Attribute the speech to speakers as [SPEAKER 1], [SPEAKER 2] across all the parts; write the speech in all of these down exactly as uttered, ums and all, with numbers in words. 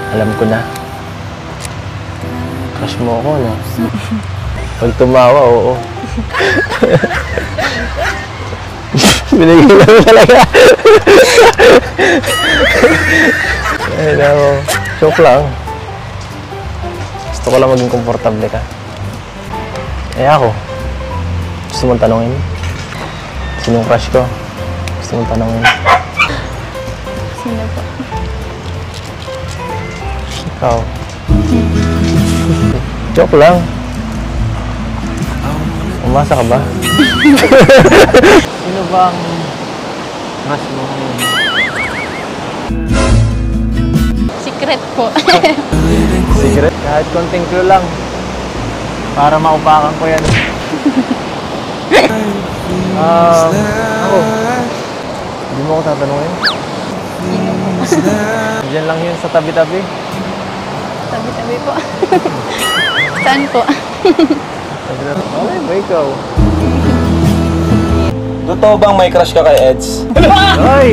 [SPEAKER 1] Alam ko na. Crush mo ako, no? Pag tumawa, oo. Binigyan lang talaga. Ay, no. Joke lang. Gusto ko lang maging komportable ka. Eh ako, gusto mong tanongin? Sinong crush ko? Gusto mong tanongin?
[SPEAKER 2] Sino po?
[SPEAKER 1] Ikaw. Joke lang. Umasa ka ba? Sino bang crush mo ngayon?
[SPEAKER 2] Secret po.
[SPEAKER 1] Secret? Kahit konting clue lang. Para maupakan ko yan. Um, ako. Hindi mo ako tatanungin.
[SPEAKER 2] Sino po?
[SPEAKER 1] Diyan lang yun sa tabi-tabi.
[SPEAKER 2] Tabi-tabi po. Saan po?
[SPEAKER 1] Tabi-tabi. Okay ba ikaw?
[SPEAKER 3] Totoo bang may crush ka kay Eds?
[SPEAKER 1] Ay!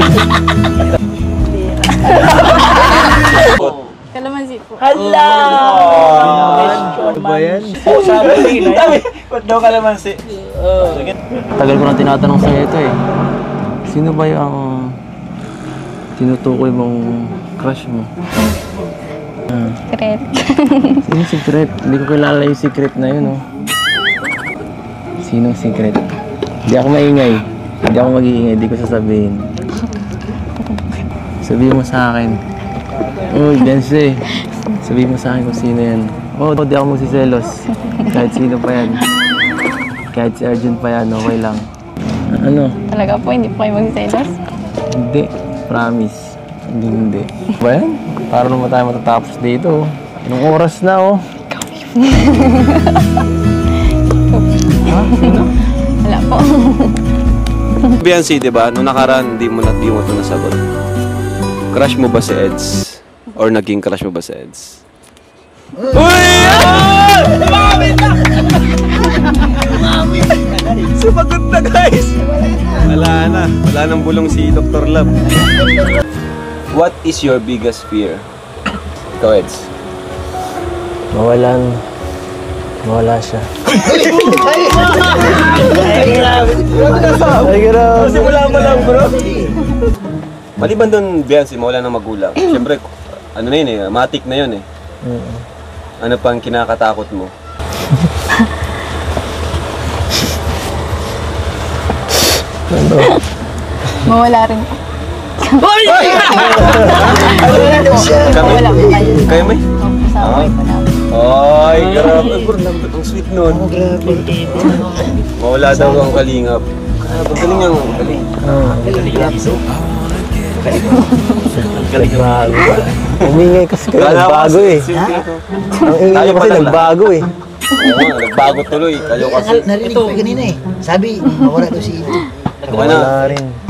[SPEAKER 2] Kalamansi po.
[SPEAKER 4] Hala!
[SPEAKER 1] Ano ba yan?
[SPEAKER 4] Oo, sabi nila. Sabi, ba't daw kalamansi? Sige.
[SPEAKER 1] Tagal ko na tinatanong sa'yo ito eh. Sino ba yung tinutukoy mong crush mo? Ah.
[SPEAKER 2] Secret.
[SPEAKER 1] Sino secret? Hindi ko kilala yung secret na yun, oh. Sinong secret? Hindi ako maingay. Hindi ako mag-iingay. Hindi ko sasabihin. Sabihin mo sa akin. Uy, Dense. Sabihin mo sa akin kung sino yan. Oo, oh, di ako magsiselos. Kahit sino pa yan. Kahit si Arjun pa yan, okay lang. Ano?
[SPEAKER 2] Talaga po, hindi po kayo magsiselos?
[SPEAKER 1] Hindi. Promise. Hindi, hindi. Ba yan? Para naman tayo matatapos dito. Anong oras na, oh? Ha? Ano?
[SPEAKER 2] Wala po.
[SPEAKER 3] Beyonce, di ba? Noong nakaraan, di mo na di mo ito nasagot. Crush mo ba si Eds? Or naging crush mo ba si Eds? Uy! Sumagot na, guys! Wala na. Wala nang bulong si Doctor Love. What is your biggest fear? Ikaw, Eds.
[SPEAKER 1] Mawalan. Mawala siya.
[SPEAKER 4] Ay, grabe.
[SPEAKER 1] Ay, grabe.
[SPEAKER 4] Simula mo lang, bro.
[SPEAKER 3] Maliban doon, Beyonce, mawala ng magulang. Siyempre, ano na yun eh, matik na yun eh.
[SPEAKER 1] Mm-hmm.
[SPEAKER 3] Ano pang kinakatakot mo?
[SPEAKER 1] Ano?
[SPEAKER 2] Mawala rin po.
[SPEAKER 4] Hoy!
[SPEAKER 3] Kami?
[SPEAKER 2] Mawala po kayo.
[SPEAKER 3] Kayo may?
[SPEAKER 2] Opo, sa away po namin.
[SPEAKER 3] Ay, grabe. Ay, bro, ang sweet nun.
[SPEAKER 4] Oh, grabe.
[SPEAKER 3] Mawala daw ang kalingap. Grabe, galing ang galing.
[SPEAKER 1] Ah,
[SPEAKER 4] Galing
[SPEAKER 1] bago. Umingay kasi kayo, nagbago eh. Ang ingay
[SPEAKER 3] Tayo
[SPEAKER 1] kasi
[SPEAKER 3] pa lang
[SPEAKER 1] nagbago eh.
[SPEAKER 3] Oo, nagbago tuloy. Kayo kasi.
[SPEAKER 5] Narinig ko kanina eh. Sabi, mawala daw si Ito.
[SPEAKER 3] Ano?
[SPEAKER 1] Wala rin.